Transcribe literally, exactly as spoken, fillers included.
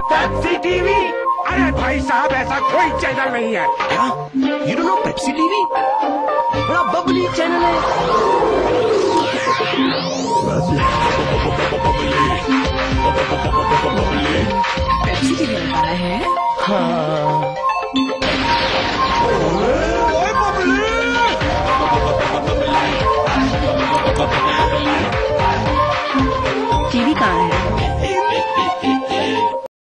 Pepsi TV? अरे भाई साहब, ऐसा कोई चैनल नहीं है। क्या? You don't know Pepsi TV? बड़ा बबली चैनल है। पेप्सी टीवी लगा है? हाँ।